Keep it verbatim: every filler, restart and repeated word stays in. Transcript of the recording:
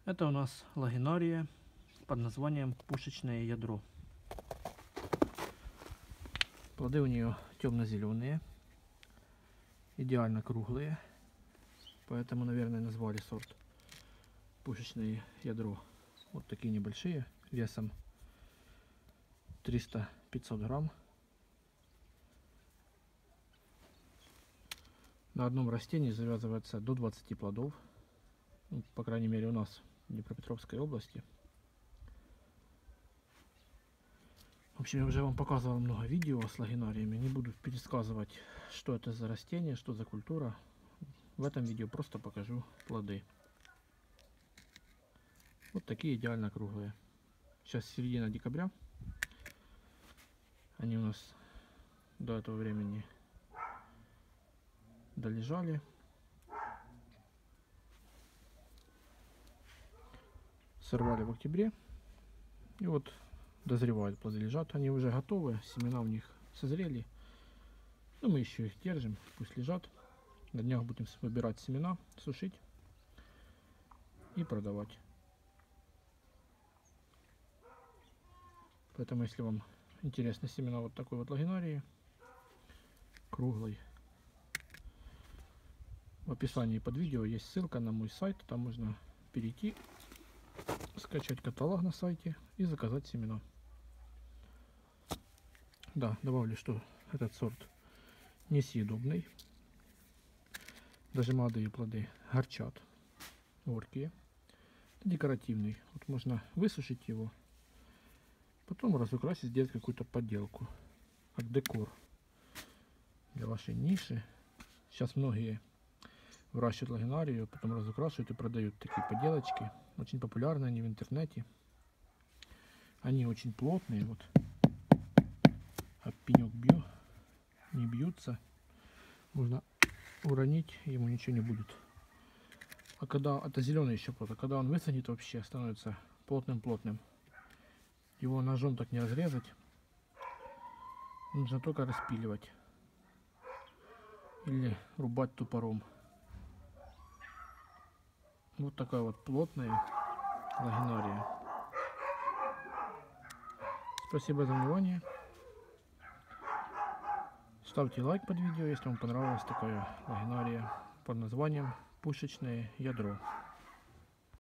Это у нас лагинария под названием пушечное ядро. Плоды у нее темно-зеленые, идеально круглые, поэтому, наверное, назвали сорт пушечное ядро. Вот такие небольшие, весом триста-пятьсот грамм. На одном растении завязывается до двадцати плодов, ну, по крайней мере у нас в Днепропетровской области. В общем, я уже вам показывал много видео с лагинариями, не буду пересказывать, что это за растение, что за культура. В этом видео просто покажу плоды. Вот такие идеально круглые. Сейчас середина декабря. Они у нас до этого времени долежали. Сорвали в октябре. И вот дозревают, плоды лежат. Они уже готовы, семена у них созрели. Но мы еще их держим, пусть лежат. На днях будем выбирать семена, сушить и продавать. Поэтому, если вам интересны семена вот такой вот лагинарии, круглой, в описании под видео есть ссылка на мой сайт. Там можно перейти, скачать каталог на сайте и заказать семена. Да, добавлю, что этот сорт несъедобный. Даже молодые плоды горчат, горькие. Это декоративный. Вот можно высушить его, потом разукрасить, сделать какую-то подделку, как декор для вашей ниши. Сейчас многие выращивают лагинарию, потом разукрашивают и продают такие поделочки. Очень популярны они в интернете. Они очень плотные, вот. А пенек бью, не бьются. Можно уронить, ему ничего не будет. А когда это зеленый еще плод, а когда он высохнет, вообще становится плотным-плотным. Его ножом так не разрезать. Нужно только распиливать. Или рубать топором. Вот такая вот плотная лагинария. Спасибо за внимание. Ставьте лайк под видео, если вам понравилась такая лагинария под названием пушечное ядро.